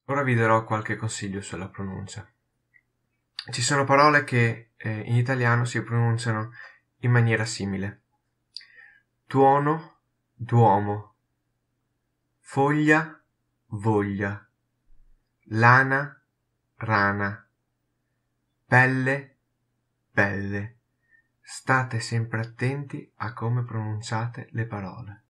Ora vi darò qualche consiglio sulla pronuncia. Ci sono parole che in italiano si pronunciano in maniera simile. Tuono, duomo. Foglia, voglia. Lana, rana. Pelle, pelle. State sempre attenti a come pronunciate le parole.